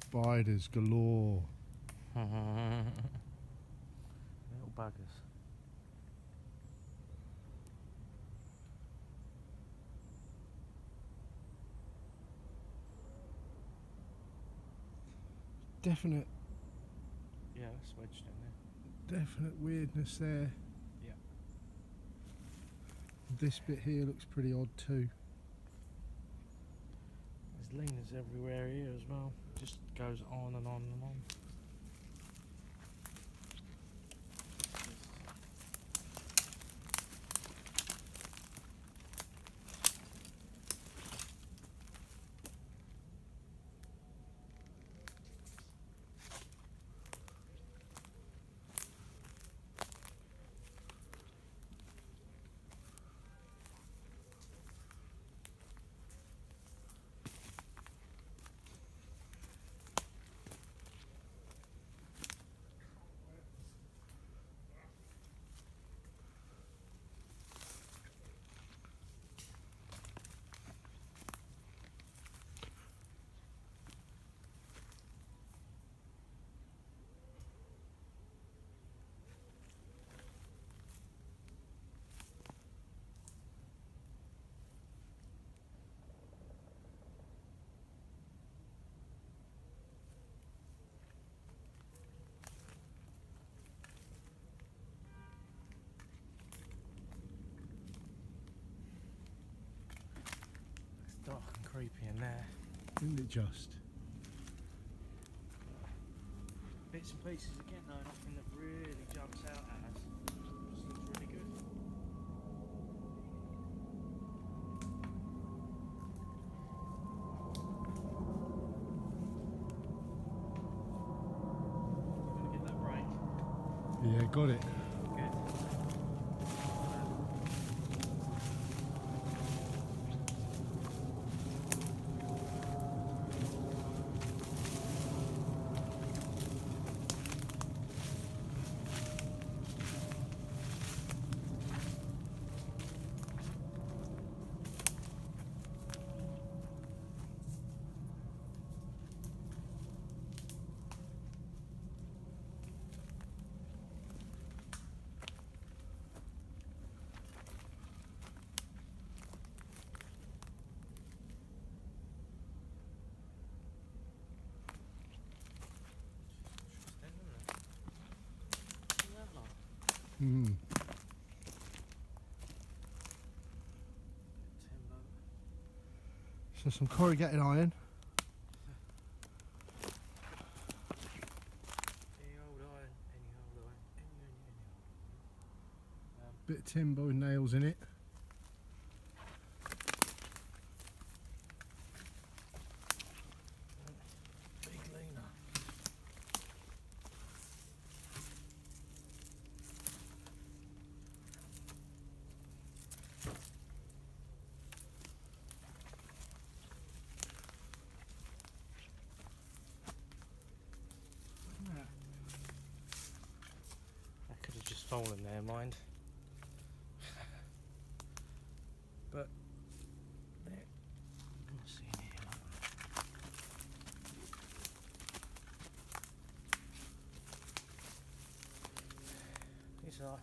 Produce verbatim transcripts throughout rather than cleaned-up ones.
Spiders galore. Little buggers. Definite, Yeah, that's wedged in there. definite weirdness there. Yeah. This bit here looks pretty odd too. There's leaners everywhere here as well. Just goes on and on and on. It's dark and creepy in there. Isn't it just? Bits and pieces again though, nothing that really jumps out at us. Just looks really good. You gonna get that break? Yeah, got it. Good. Mm. So some corrugated iron. Any old iron, any old iron, any, any, any old iron. Um, Bit of timber with nails in it. big leaner. That could have just fallen there, mind. But there, let's see in here. These are,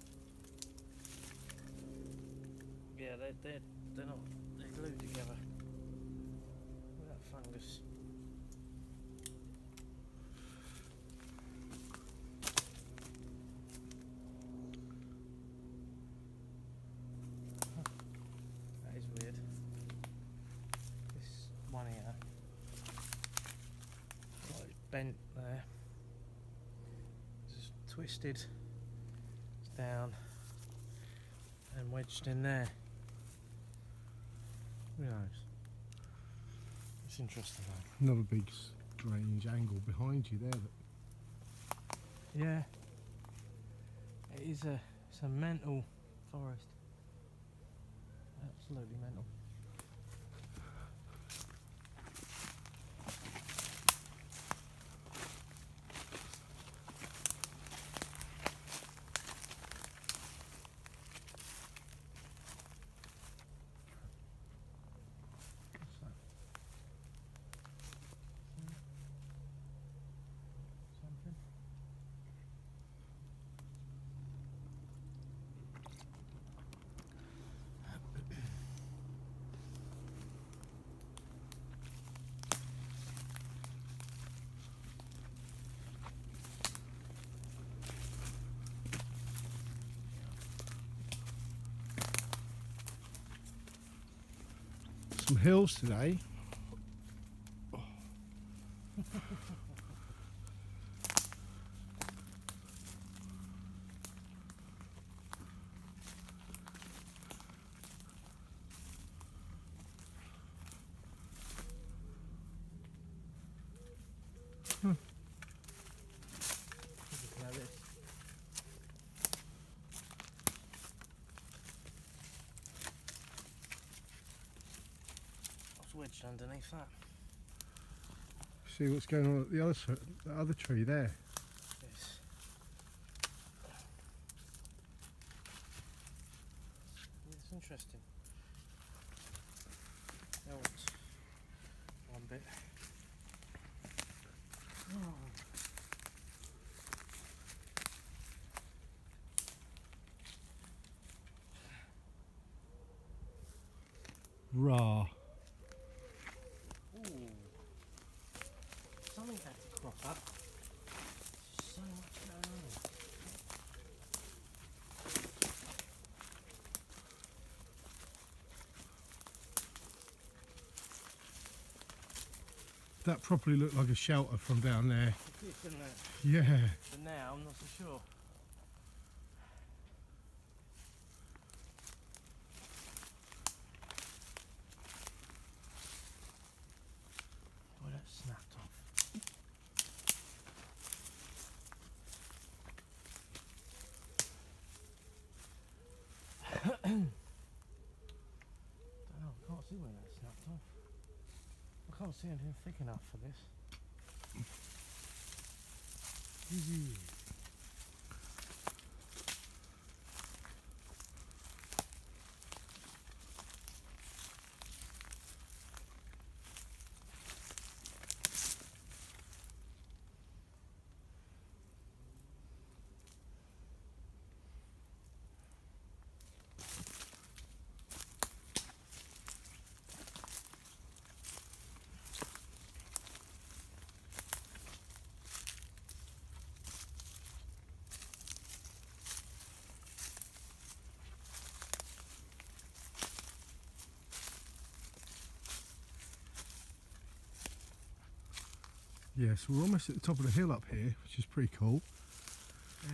yeah, they're they're they're not they're glued together. Look at that fungus. That is weird. This one here, like bent there. It's just twisted. It's down and wedged in there. Who knows? It's interesting though. Another big strange angle behind you there. That Yeah. It is a it's a mental forest. Absolutely mental. some hills today. Hmm. What's wedged underneath that? See what's going on at the other s- the other tree there. Yes. Yeah, it's interesting. Helped one bit. Oh. Rah. Ooh. Something had to crop up. There's so much going on. That probably looked like a shelter from down there. It did, didn't it? Yeah. But now I'm not so sure. Boy, that snapped off. Don't know, I can't see where that snapped off. I can't see anything thick enough for this. Easy. Yeah, so we're almost at the top of the hill up here, which is pretty cool. Yeah.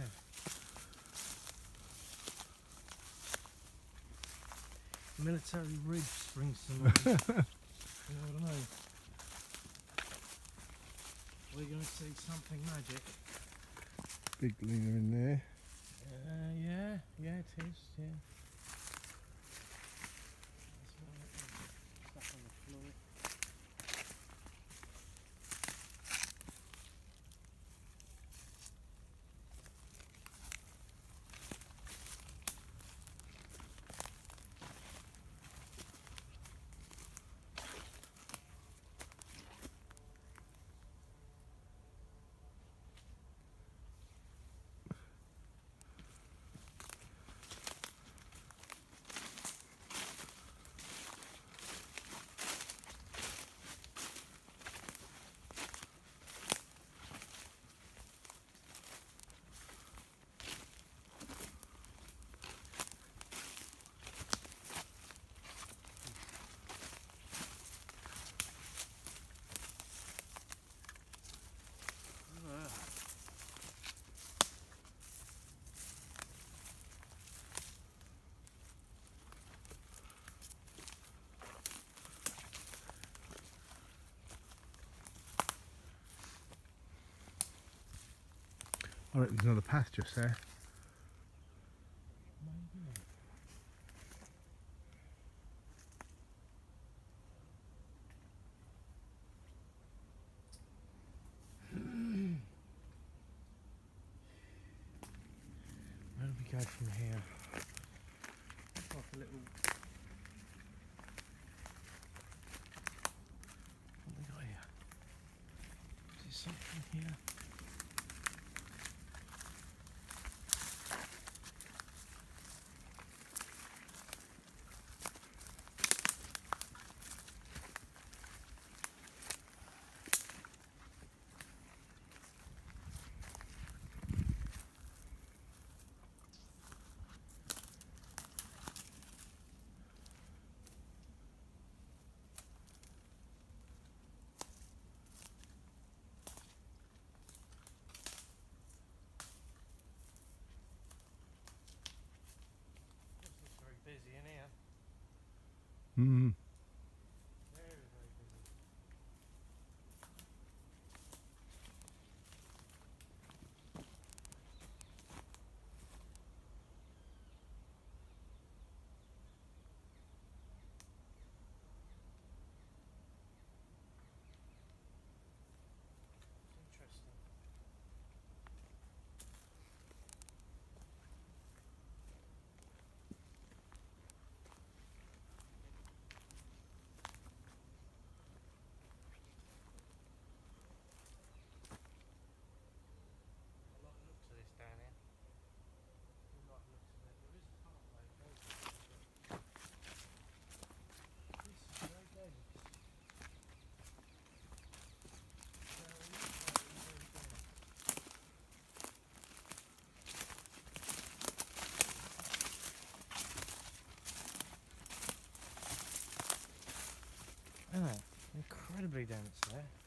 Military ridge springs to mind. You know what I mean? We're going to see something magic. Big leaner in there. Uh, yeah, yeah, it is, yeah. Stuff on the floor. I reckon there's another path just there. Where do we go from here? It's like a little... What have we got here? Is there something here? Mm. Very, very busy. It's interesting. I like the looks of this down here. I do like the looks of it. There is a pathway that goes this way, but this is very dense. Very, very, very dense. Oh, incredibly dense there.